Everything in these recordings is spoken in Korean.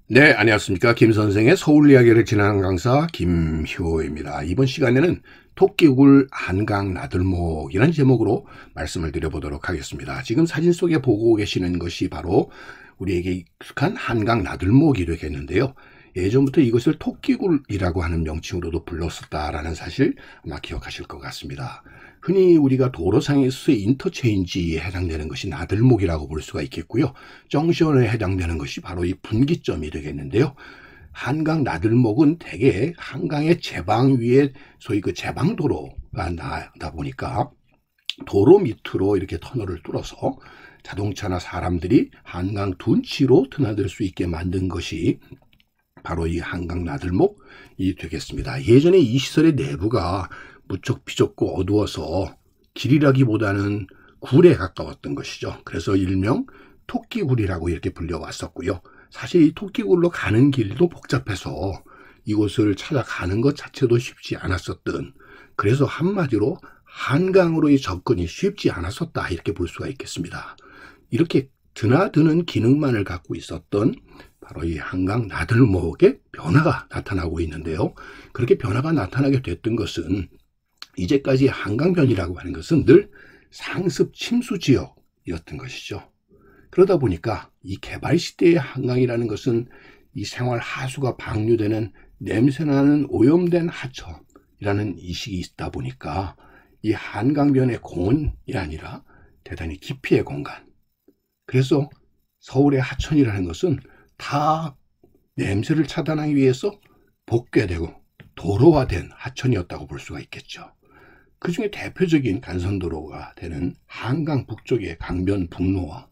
네, 안녕하십니까. 김 선생의 서울 이야기를 진행하는 강사 김효입니다. 이번 시간에는 토끼굴 한강 나들목이라는 제목으로 말씀을 드려보도록 하겠습니다. 지금 사진 속에 보고 계시는 것이 바로 우리에게 익숙한 한강 나들목이 되겠는데요. 예전부터 이것을 토끼굴이라고 하는 명칭으로도 불렀었다라는 사실 아마 기억하실 것 같습니다. 흔히 우리가 도로상에서의 인터체인지에 해당되는 것이 나들목이라고 볼 수가 있겠고요. 정션에 해당되는 것이 바로 이 분기점이 되겠는데요. 한강 나들목은 대개 한강의 제방 위에 소위 그 제방도로가 나다 보니까 도로 밑으로 이렇게 터널을 뚫어서 자동차나 사람들이 한강 둔치로 드나들 수 있게 만든 것이 바로 이 한강 나들목이 되겠습니다. 예전에 이 시설의 내부가 무척 비좁고 어두워서 길이라기보다는 굴에 가까웠던 것이죠. 그래서 일명 토끼굴이라고 이렇게 불려왔었고요. 사실 이 토끼굴로 가는 길도 복잡해서 이곳을 찾아가는 것 자체도 쉽지 않았었던, 그래서 한마디로 한강으로의 접근이 쉽지 않았었다 이렇게 볼 수가 있겠습니다. 이렇게 드나드는 기능만을 갖고 있었던 바로 이 한강 나들목의 변화가 나타나고 있는데요. 그렇게 변화가 나타나게 됐던 것은 이제까지 한강변이라고 하는 것은 늘 상습 침수 지역이었던 것이죠. 그러다 보니까 이 개발 시대의 한강이라는 것은 이 생활 하수가 방류되는 냄새나는 오염된 하천이라는 인식이 있다 보니까 이 한강변의 공원이 아니라 대단히 깊이의 공간, 그래서 서울의 하천이라는 것은 다 냄새를 차단하기 위해서 복개되고 도로화된 하천이었다고 볼 수가 있겠죠. 그 중에 대표적인 간선도로가 되는 한강 북쪽의 강변 북로와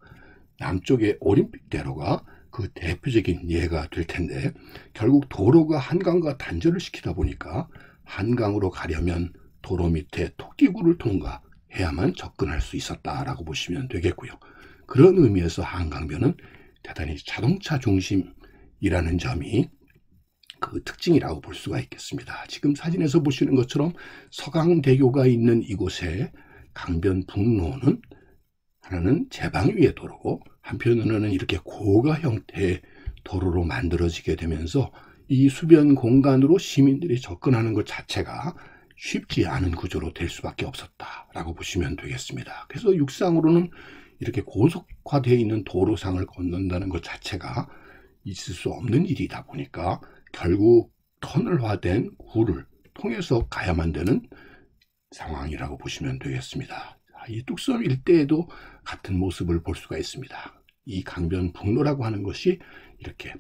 남쪽의 올림픽대로가 그 대표적인 예가 될 텐데, 결국 도로가 한강과 단절을 시키다 보니까 한강으로 가려면 도로 밑에 토끼굴을 통과해야만 접근할 수 있었다라고 보시면 되겠고요. 그런 의미에서 한강변은 대단히 자동차 중심이라는 점이 그 특징이라고 볼 수가 있겠습니다. 지금 사진에서 보시는 것처럼 서강대교가 있는 이곳의 강변 북로는 하나는 제방 위의 도로고 한편으로는 이렇게 고가 형태의 도로로 만들어지게 되면서 이 수변 공간으로 시민들이 접근하는 것 자체가 쉽지 않은 구조로 될 수밖에 없었다라고 보시면 되겠습니다. 그래서 육상으로는 이렇게 고속화되어 있는 도로상을 건넌다는 것 자체가 있을 수 없는 일이다 보니까 결국 터널화된 굴을 통해서 가야만 되는 상황이라고 보시면 되겠습니다. 이 뚝섬 일대에도 같은 모습을 볼 수가 있습니다. 이 강변 북로라고 하는 것이 이렇게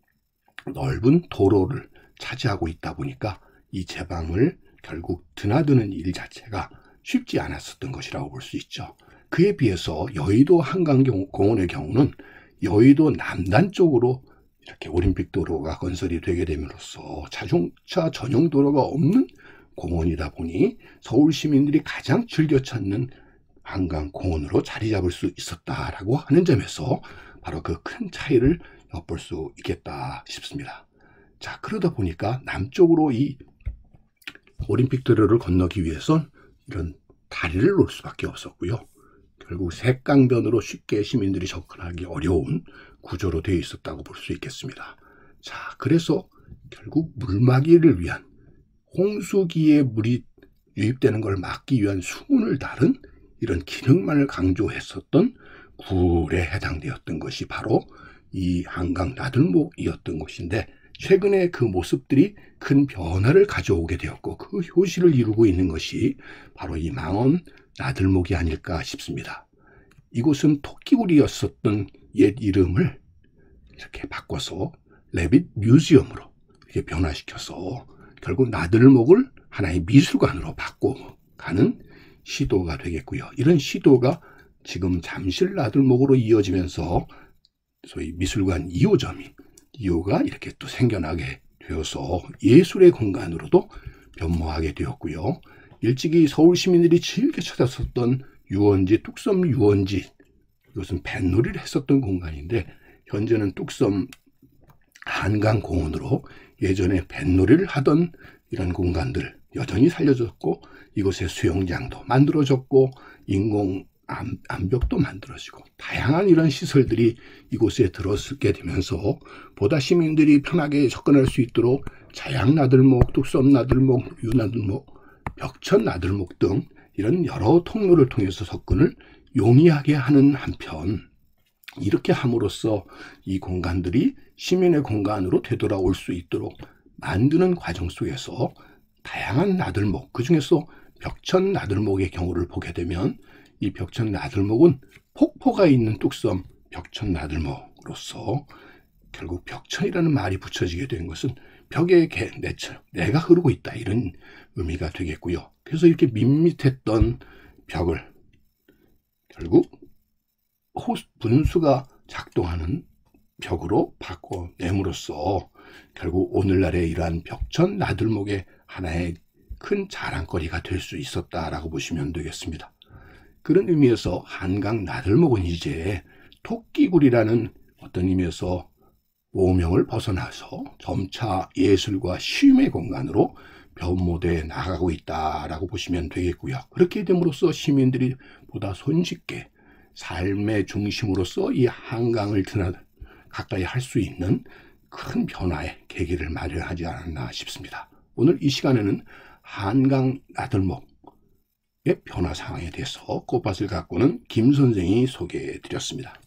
넓은 도로를 차지하고 있다 보니까 이 제방을 결국 드나드는 일 자체가 쉽지 않았었던 것이라고 볼 수 있죠. 그에 비해서 여의도 한강공원의 경우는 여의도 남단 쪽으로 이렇게 올림픽도로가 건설이 되게 됨으로써 자동차 전용 도로가 없는 공원이다 보니 서울 시민들이 가장 즐겨 찾는 한강공원으로 자리 잡을 수 있었다라고 하는 점에서 바로 그 큰 차이를 엿볼 수 있겠다 싶습니다. 자, 그러다 보니까 남쪽으로 이 올림픽도로를 건너기 위해선 이런 다리를 놓을 수밖에 없었고요. 결국 색강변으로 쉽게 시민들이 접근하기 어려운 구조로 되어 있었다고 볼 수 있겠습니다. 자, 그래서 결국 물막이를 위한, 홍수기에 물이 유입되는 걸 막기 위한 수문을 다른 이런 기능만을 강조했었던 굴에 해당되었던 것이 바로 이 한강 나들목이었던 것인데, 최근에 그 모습들이 큰 변화를 가져오게 되었고 그 효시를 이루고 있는 것이 바로 이 망원 나들목이 아닐까 싶습니다. 이곳은 토끼굴이었었던 옛 이름을 이렇게 바꿔서 레빗 뮤지엄으로 이렇게 변화시켜서 결국 나들목을 하나의 미술관으로 바꿔가는 시도가 되겠고요. 이런 시도가 지금 잠실 나들목으로 이어지면서 소위 미술관 2호가 이렇게 또 생겨나게 되어서 예술의 공간으로도 변모하게 되었고요. 일찍이 서울 시민들이 즐겨 찾았었던 유원지, 뚝섬 유원지, 이것은 뱃놀이를 했었던 공간인데 현재는 뚝섬 한강공원으로 예전에 뱃놀이를 하던 이런 공간들 여전히 살려졌고, 이곳에 수영장도 만들어졌고 인공 암벽도 만들어지고 다양한 이런 시설들이 이곳에 들어서게 되면서 보다 시민들이 편하게 접근할 수 있도록 자양나들목, 뚝섬나들목, 유나들목, 벽천나들목 등 이런 여러 통로를 통해서 접근을 용이하게 하는 한편, 이렇게 함으로써 이 공간들이 시민의 공간으로 되돌아올 수 있도록 만드는 과정 속에서 다양한 나들목, 그중에서 벽천나들목의 경우를 보게 되면 이 벽천나들목은 폭포가 있는 뚝섬 벽천나들목으로서 결국 벽천이라는 말이 붙여지게 된 것은 벽에 내가 흐르고 있다, 이런 의미가 되겠고요. 그래서 이렇게 밋밋했던 벽을 결국 분수가 작동하는 벽으로 바꿔냄으로써 결국 오늘날의 이러한 벽천 나들목의 하나의 큰 자랑거리가 될 수 있었다라고 보시면 되겠습니다. 그런 의미에서 한강 나들목은 이제 토끼굴이라는 어떤 의미에서 오명을 벗어나서 점차 예술과 쉼의 공간으로 변모되어 나가고 있다라고 보시면 되겠고요. 그렇게 됨으로써 시민들이 보다 손쉽게 삶의 중심으로서 이 한강을 가까이 할 수 있는 큰 변화의 계기를 마련하지 않았나 싶습니다. 오늘 이 시간에는 한강 나들목의 변화 상황에 대해서 꽃밭을 가꾸는 김 선생이 소개해 드렸습니다.